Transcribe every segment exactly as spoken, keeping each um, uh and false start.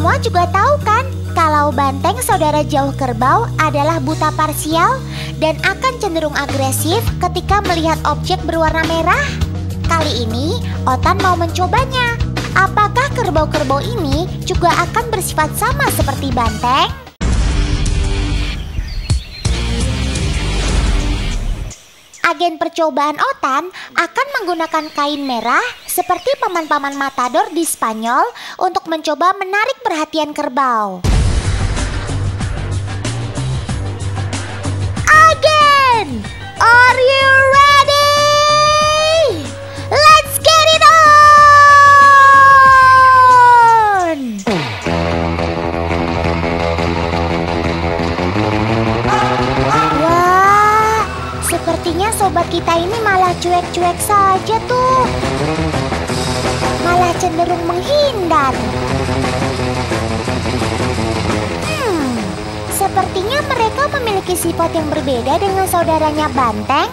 semua juga tahu kan, kalau banteng saudara jauh kerbau adalah buta parsial dan akan cenderung agresif ketika melihat objek berwarna merah. Kali ini, Otan mau mencobanya. Apakah kerbau-kerbau ini juga akan bersifat sama seperti banteng? Agen percobaan Otan akan menggunakan kain merah seperti paman-paman matador di Spanyol untuk mencoba menarik perhatian kerbau. Agen, are you ready? Let's get it on! Wah, sepertinya sobat kita ini malah cuek-cuek saja tuh. Malah cenderung menghindar. Hmm, sepertinya mereka memiliki sifat yang berbeda dengan saudaranya banteng.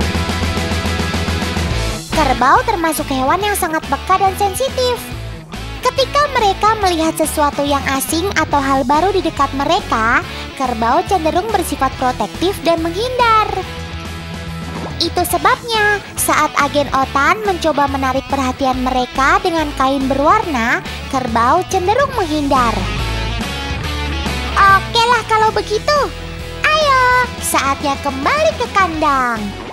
Kerbau termasuk hewan yang sangat peka dan sensitif. Ketika mereka melihat sesuatu yang asing atau hal baru di dekat mereka, kerbau cenderung bersifat protektif dan menghindar. Itu sebabnya saat agen Otan mencoba menarik perhatian mereka dengan kain berwarna, kerbau cenderung menghindar. Oke lah kalau begitu. Ayo, saatnya kembali ke kandang.